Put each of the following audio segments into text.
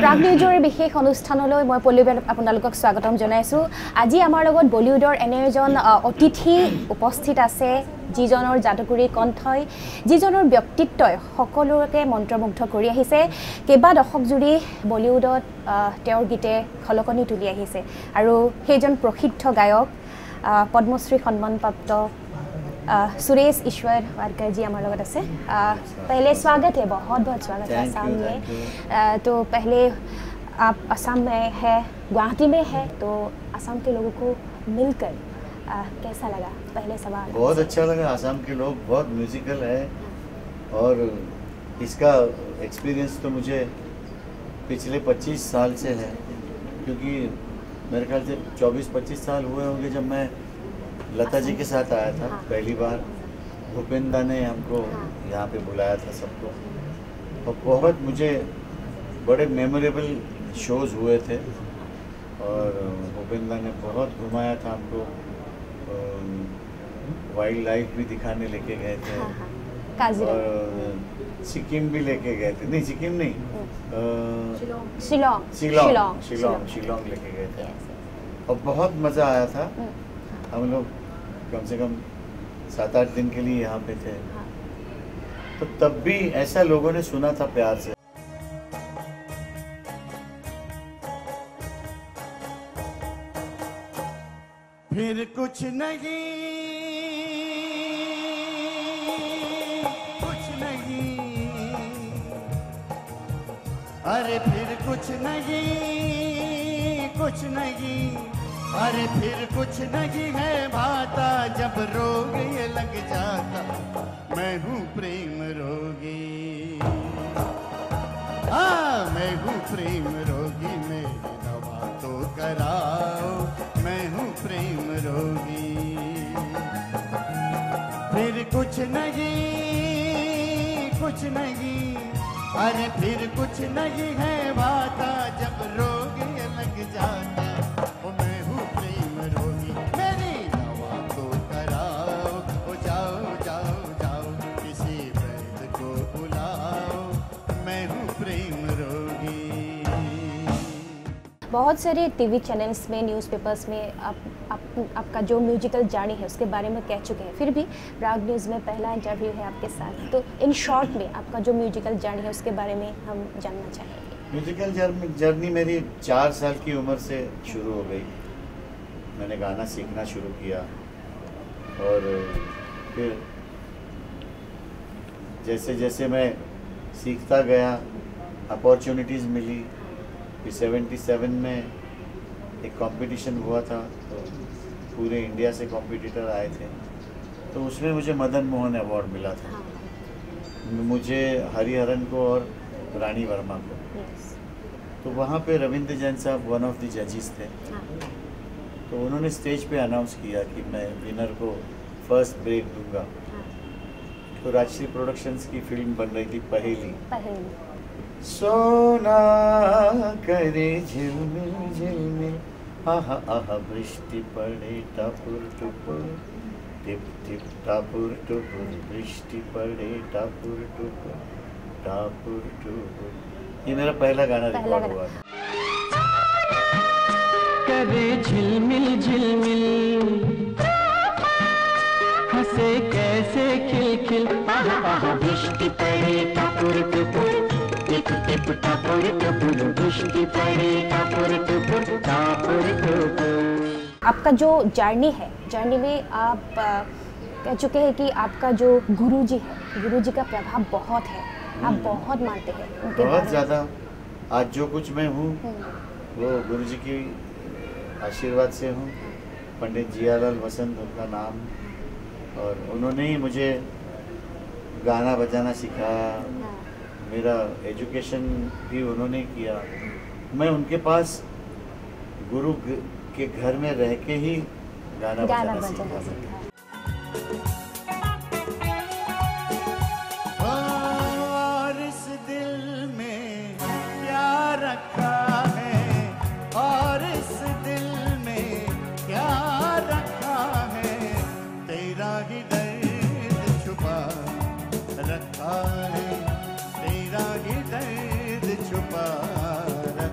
প্ৰাগ নিউজৰ বিশেষ অনুষ্ঠানলৈ মই পল্লৱীয়ে আপোনালোকক স্বাগতম জনাইছো। আজি আমাৰ লগত বলিউডৰ এনে এজন অতিথি উপস্থিত আছে, যিজনৰ যাদুকৰী কণ্ঠই, যিজনৰ ব্যক্তিত্বই সকলোকে মন্ত্ৰমুগ্ধ কৰি আহিছে। কেইবা দশক জুৰি বলিউডত তেওঁৰ গীতে খলকনি তুলি আহিছে আৰু সেইজন প্ৰসিদ্ধ গায়ক পদ্মশ্ৰী সন্মানপ্ৰাপ্ত सुरेश ईश्वर वाडकर जी हमारे लोग से पहले स्वागत है, बहुत बहुत स्वागत है असम में। तो पहले आप असम में है, गुवाहाटी में है, तो असम के लोगों को मिलकर कैसा लगा? पहले सवाल। बहुत अच्छा लगा। असम के लोग बहुत म्यूजिकल है और इसका एक्सपीरियंस तो मुझे पिछले 25 साल से है, क्योंकि मेरे ख्याल से 24-25 साल हुए होंगे जब मैं लता जी के साथ आया था पहली बार। भूपेंद्र ने हमको यहाँ पे बुलाया था सबको, और बहुत मुझे बड़े मेमोरेबल शोज़ हुए थे। और भूपेंद्र ने बहुत घुमाया था हमको, वाइल्ड लाइफ भी दिखाने लेके गए थे, और सिक्किम भी लेके गए थे। नहीं, सिक्किम नहीं, शिलोंग लेके गए थे, और बहुत मज़ा आया था। हम लोग कम से कम 7-8 दिन के लिए यहाँ पे थे, तो तब भी ऐसा लोगों ने सुना था प्यार से। फिर कुछ नहीं, अरे फिर कुछ नहीं, अरे फिर कुछ नहीं है भाता, जब रोग ये लग जाता, मैं हूँ प्रेम रोगी। हाँ, मैं हूँ प्रेम रोगी, मेरी दवा तो कराओ, मैं हूँ प्रेम रोगी। फिर कुछ नहीं, अरे फिर कुछ नहीं है भाता, जब रोग ये लग जाता, बहुत सारे टीवी चैनल्स में, न्यूज़पेपर्स में आपका जो म्यूजिकल जर्नी है उसके बारे में कह चुके हैं, फिर भी प्राग न्यूज़ में पहला इंटरव्यू है आपके साथ, तो इन शॉर्ट में आपका जो म्यूजिकल जर्नी है उसके बारे में हम जानना चाहेंगे। म्यूजिकल जर्नी मेरी 4 साल की उम्र से शुरू हो गई। मैंने गाना सीखना शुरू किया, और फिर जैसे जैसे मैं सीखता गया, अपॉर्चुनिटीज़ मिली। फिर 77 में एक कंपटीशन हुआ था, तो पूरे इंडिया से कॉम्पिटिटर आए थे, तो उसमें मुझे मदन मोहन अवार्ड मिला था, मुझे हरिहरन को और रानी वर्मा को। तो वहाँ पे रविंद्र जैन साहब वन ऑफ द जजेस थे, तो उन्होंने स्टेज पे अनाउंस किया कि मैं विनर को फर्स्ट ब्रेक दूंगा। तो राजश्री प्रोडक्शंस की फिल्म बन रही थी पहेली। सोना करे झिलमिल झिलमिल, आहा आहा वृष्टि पड़े टापुर टुपुर, टिप टिप टापुर टुपुर, वृष्टि पड़े टापुर टुपुर, टापुर टुपुर। ये मेरा पहला गाना रिकॉर्ड हुआ था। करे झिलमिल झिलमिल, हंसे कैसे खिलखिल, आहा आहा वृष्टि पड़े टापुर टुपुर, आपका जो जर्नी है, जर्नी में आप कह चुके हैं कि आपका जो गुरुजी है, गुरुजी का प्रभाव बहुत है, आप बहुत मानते हैं उनके, बहुत ज़्यादा। आज जो कुछ मैं हूँ वो गुरुजी की आशीर्वाद से हूँ। पंडित जियालाल वसंत उनका नाम, और उन्होंने ही मुझे गाना बजाना सिखाया, मेरा एजुकेशन भी उन्होंने किया। मैं उनके पास गुरु के घर में रह के ही गाना बजाना सीखा। और इस दिल में क्या रखा है, और इस दिल में क्या रखा है, तेरा ही दर्द छुपा रखा है, तेरा ही दर्द छुपा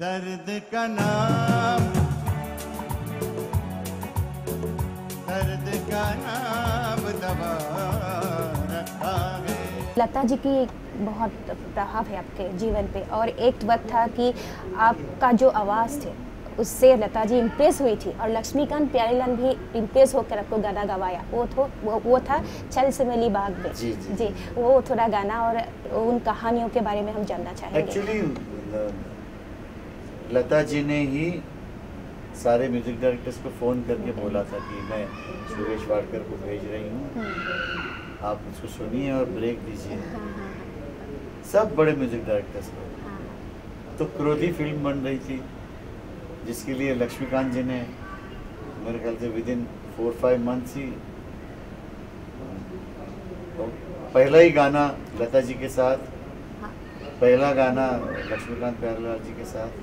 दर्द का नाम, दर्द का नाम दवा रखा है। लता जी की बहुत प्रभाव है आपके जीवन पे, और एक वक्त था कि आपका जो आवाज़ थे उससे लता जी इम्प्रेस हुई थी, और लक्ष्मीकांत प्यारेलाल भी इम्प्रेस होकर आपको गाना गवाया। वो था चल चमेली बाग में। जी, जी, जी, वो थोड़ा गाना और उन कहानियों के बारे में हम जानना चाहेंगे। एक्चुअली लता जी ने ही सारे म्यूजिक डायरेक्टर्स को फ़ोन करके बोला था कि मैं सुरेश वाडकर को भेज रही हूँ, आप उसको सुनिए और ब्रेक दीजिए। सब बड़े म्यूजिक डायरेक्टर्स को। तो क्रोधी फिल्म बन रही थी, जिसके लिए लक्ष्मीकांत जी ने मेरे ख्याल से विद इन 4-5 मंथ्स ही तो पहला ही गाना लता जी के साथ, पहला गाना लक्ष्मीकांत प्यारेलाल जी के साथ,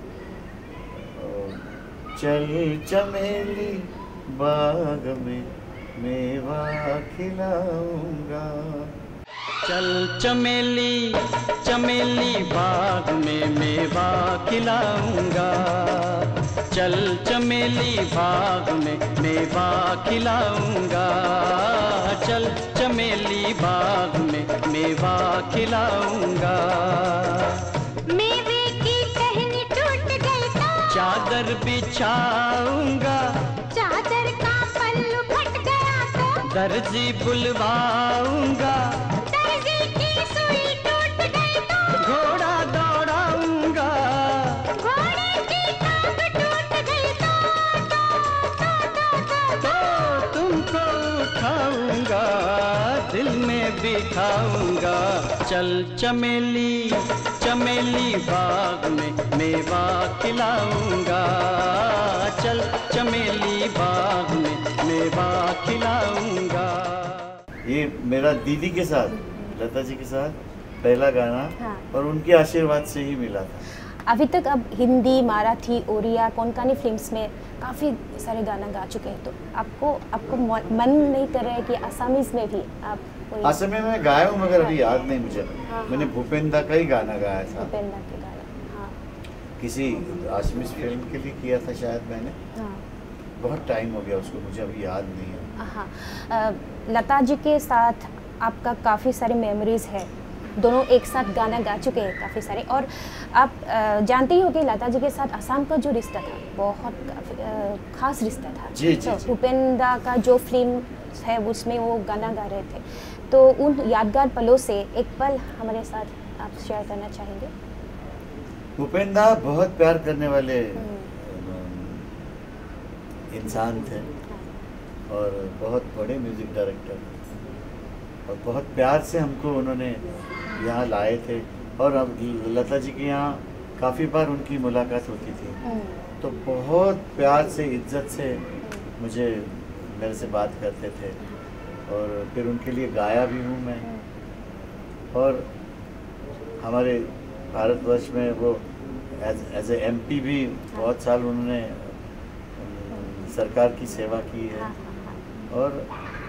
चल चमेली बाग में मेवा खिलाऊंगा, चल चमेली चमेली बाग में मेवा खिलाऊंगा, चल चमेली बाग में मेवा खिलाऊंगा, चल चमेली बाग में मेवा खिलाऊंगा। मेवे की टहनी टूट गई तो चादर बिछाऊंगा, चादर का पल्लू फट गया तो दर्जी बुलवाऊंगा, दर्जी की सुई टूट गई तो घोड़ा दौड़ाऊंगा, घोड़े की टांग टूट गई तो तुमको उठाऊंगा, दिल में बिठाऊंगा, चल चमेली चमेली बाग में मेवा खिलाऊंगा, चल चमेली बाग में मेवा खिलाऊंगा। ये मेरा दीदी के साथ, लता जी के साथ पहला गाना, हाँ। और उनके आशीर्वाद से ही मिला था। अभी तक अब हिंदी, मराठी, ओडिया, कोंकणी फिल्म्स में काफ़ी सारे गाना गा चुके हैं, तो आपको मन नहीं कर रहा है कि असमीज़ में भी आप कोई असम में मैं गाया हूँ, मगर अभी याद नहीं मुझे। हाँ, मैंने भूपेंद्र का ही गाना गाया था, भूपेंद्र के गाना? हाँ, किसी असमीज फिल्म के लिए किया था शायद मैंने। हाँ, बहुत टाइम हो गया उसको, मुझे अभी याद नहीं है। हाँ। लता जी के साथ आपका काफ़ी सारे मेमोरीज़ है, दोनों एक साथ गाना गा चुके हैं काफ़ी सारे, और आप जानते ही हो कि लता जी के साथ असम का जो रिश्ता था बहुत खास रिश्ता था। जी, जी, तो जी। भूपेंद्र का जो फिल्म है उसमें वो गाना गा रहे थे, तो उन यादगार पलों से एक पल हमारे साथ आप शेयर करना चाहेंगे? भूपेंद्र बहुत प्यार करने वाले इंसान थे, और बहुत बड़े म्यूजिक डायरेक्टर, और बहुत प्यार से हमको उन्होंने यहाँ लाए थे, और अब लता जी के यहाँ काफ़ी बार उनकी मुलाकात होती थी, तो बहुत प्यार से, इज्जत से मुझे मेरे से बात करते थे, और फिर उनके लिए गाया भी हूँ मैं। और हमारे भारतवर्ष में वो एज ए MP भी बहुत साल उन्होंने सरकार की सेवा की है, और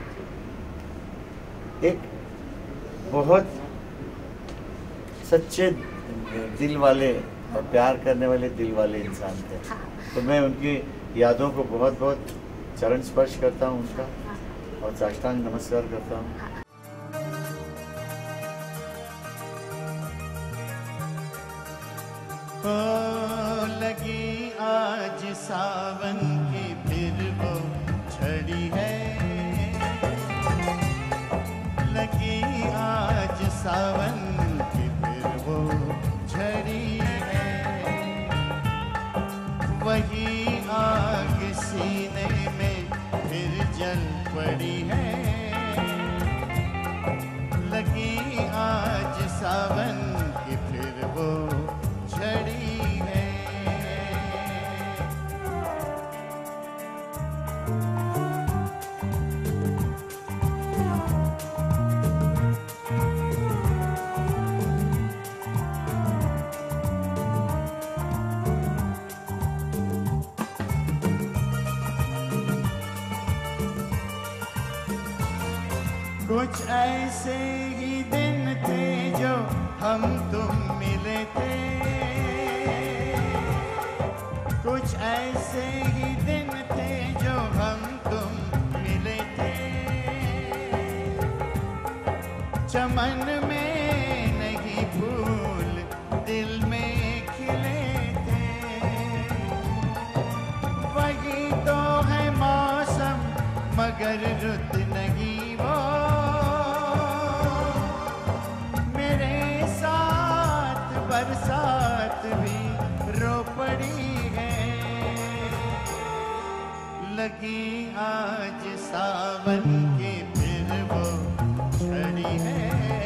एक बहुत सच्चे दिल वाले और प्यार करने वाले दिल वाले इंसान थे। तो मैं उनकी यादों को बहुत बहुत चरण स्पर्श करता हूँ उनका, और साष्टांग नमस्कार करता हूँ। लगी आज सावन की फिर वो छड़ी है, लगी आज सावन की फिर वो झड़ी है, वही आग सीने में फिर जल पड़ी है, लगी आज सावन की फिर वो झड़ी है। कुछ ऐसे ही दिन थे जो हम तुम मिले थे, ऐसे ही दिन थे जो हम तुम मिले थे, चमन में नहीं फूल दिल में खिले थे। वही तो है मौसम मगर रुत नहीं वो, मेरे साथ बरसात भी रो पड़ी है। लगी आज सावन की फिर वो झड़ी है,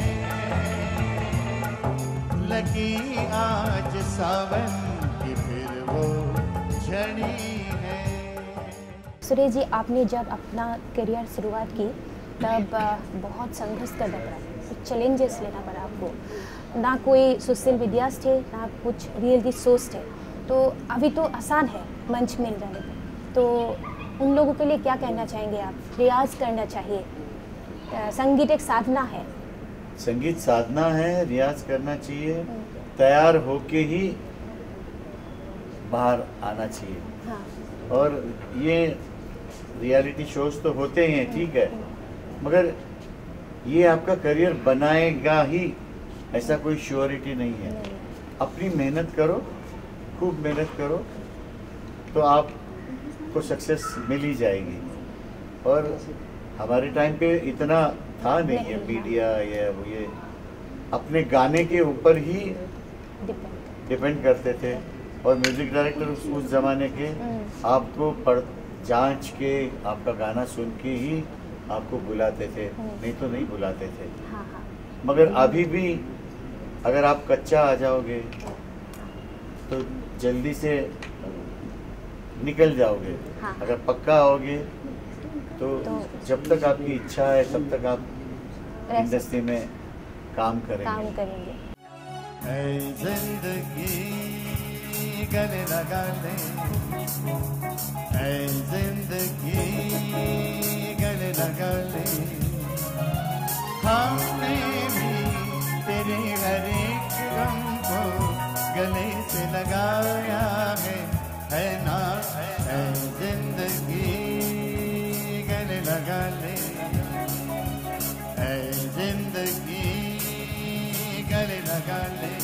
लगी आज सावन की फिर वो झड़ी है। सुरेश जी, आपने जब अपना करियर शुरुआत की तब बहुत संघर्ष करना पड़ा, कुछ चैलेंजेस लेना पड़ा आपको, ना कोई सोशल मीडियाज थे ना कुछ रियलिटी शोज थे, तो अभी तो आसान है मंच मिल जाने पर, तो उन लोगों के लिए क्या कहना चाहेंगे आप? रियाज करना चाहिए, संगीत एक साधना है। संगीत साधना है, रियाज करना चाहिए, तैयार होके ही बाहर आना चाहिए। हाँ। और ये रियलिटी शोज तो होते ही हैं, ठीक है, मगर ये आपका करियर बनाएगा ही ऐसा कोई श्योरिटी नहीं है। अपनी मेहनत करो, खूब मेहनत करो, तो आपको सक्सेस मिल ही जाएगी। और हमारे टाइम पे इतना था नहीं है मीडिया या वो, ये अपने गाने के ऊपर ही डिपेंड करते थे। और म्यूजिक डायरेक्टर उस ज़माने के आपको जांच के आपका गाना सुन के ही आपको बुलाते थे, नहीं तो नहीं बुलाते थे। मगर अभी भी अगर आप कच्चा आ जाओगे तो जल्दी से निकल जाओगे, अगर पक्का आओगे तो जब तक आपकी इच्छा है तब तक आप इंडस्ट्री में काम करेंगे। ऐ जिंदगी गले लगा ले, ऐ जिंदगी गले लगा ले, हमने भी तेरे हर एक गम को गले से लगाया है ना। ऐ जिंदगी गले लगा ले, ऐ जिंदगी गले लगा ले,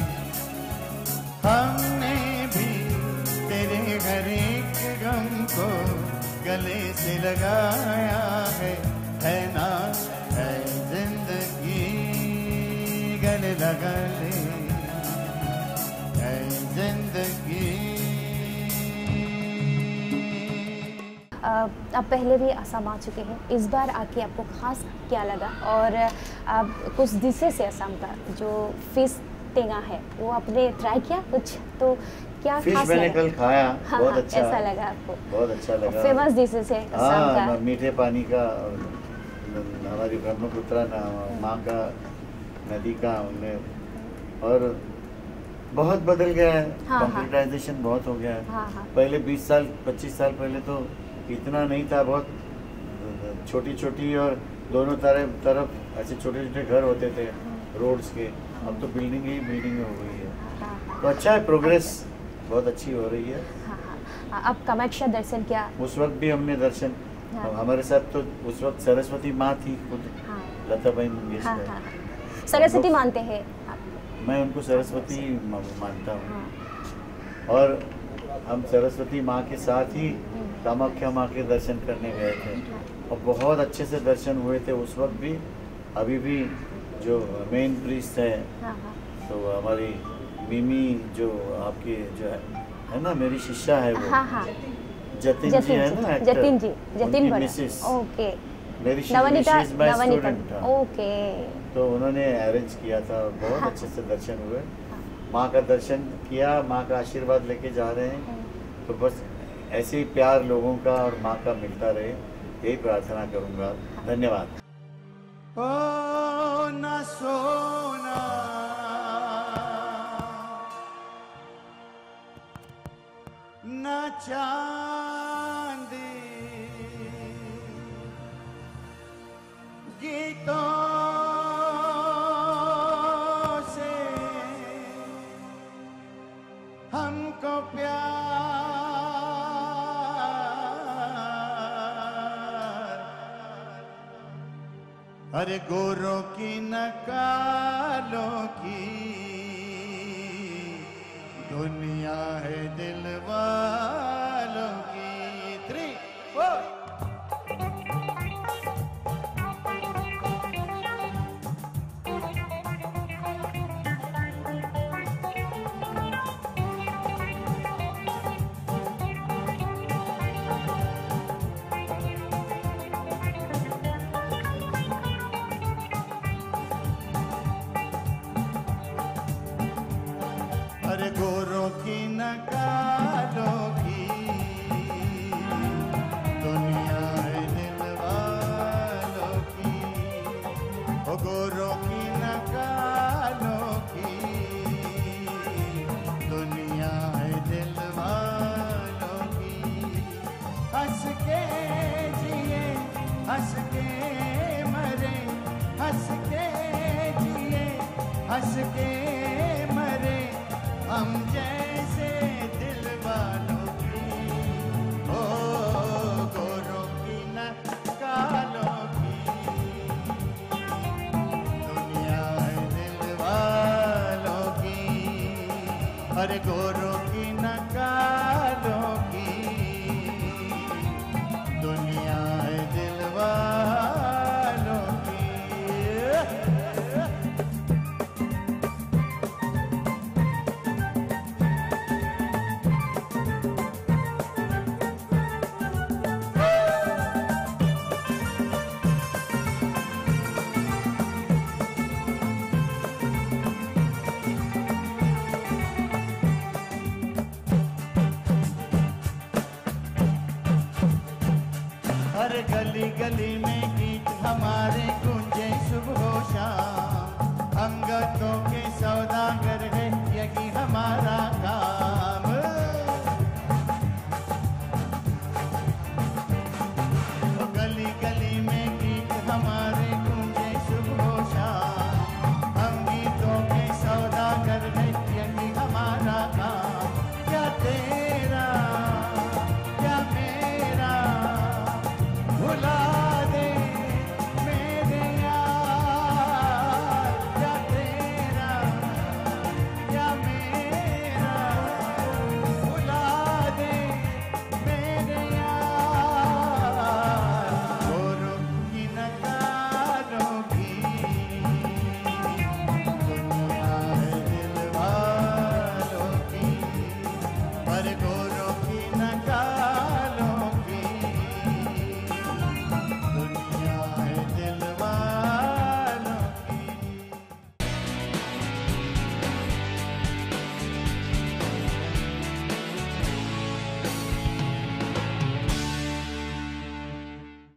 हमने भी तेरे हर एक गम को गले से लगाया है ना। ऐ जिंदगी गले लगा ले, ऐ जिंदगी। आप पहले भी असम आ चुके हैं, इस बार आके आपको खास क्या लगा? और आप कुछ डिशेस है असम का, जो फिश टेंगा है, वो आपने ट्राई किया कुछ? तो क्या फिश खास मैंने लगा? कल खाया, हाँ, बहुत हाँ, अच्छा, ऐसा लगा आपको? बहुत अच्छा लगा। फेमस डिशेस है असम का। हाँ, मीठे पानी का, हमारी ब्रह्मपुत्रा माँ का, नदी का, उनमें और बहुत बदल गया है। कंप्यूटराइजेशन बहुत हो गया है। पहले 20 साल 25 साल पहले तो इतना नहीं था, बहुत छोटी छोटी और दोनों तरफ ऐसे छोटे छोटे घर होते थे रोड्स के, अब तो बिल्डिंग ही बिल्डिंग हो गई है। तो अच्छा है, प्रोग्रेस बहुत अच्छी हो रही है। अब कामाख्या दर्शन क्या? उस वक्त भी हमने दर्शन, हमारे साथ तो उस वक्त सरस्वती माँ थी खुद, लताबाई मंगेशकर। सरस्वती मानते हैं आप? मैं उनको सरस्वती मानता हूँ, और हम सरस्वती माँ के साथ ही कामाख्या माँ के दर्शन करने गए थे, और बहुत अच्छे से दर्शन हुए थे उस वक्त भी। अभी भी जो मेन प्रीस्ट है, तो हमारी मिमी जो आपकी जो है ना, मेरी शिष्या है वो, जतिन जी है ना, जतिन जी, जतिन बड़ा, मिसेस, ओके, मेरी नवनीता, स्टूडेंट, ओके। तो उन्होंने अरेंज किया था, बहुत अच्छे से दर्शन हुए। माँ का दर्शन किया, माँ का आशीर्वाद लेके जा रहे हैं, तो बस ऐसे ही प्यार लोगों का और माँ का मिलता रहे, यही प्रार्थना करूँगा। धन्यवाद। ओ ना सोना ना चांदी, गीतों से हमको प्यार अरे गोरों की न कालों की दुनिया है दिल वालों की। 3, 4 अरे गोरों की न कालों की दुनिया है दिल वालों की। ओ गोरों की न कालों की दुनिया है दिल वालों की। हंस के जिए हंस के मरे, हंस के जिए हंस के मरे, हम जैसे दिल वालों की। ओ गोरों की न कालों की दुनिया है दिल वालों की। अरे गोरों की न कालों की दुनिया है दिल वालों की। हर गली गली में गीत हमारे गूंजे सुबह शाम। अंगतों के सौदागर है यही हमारा काम।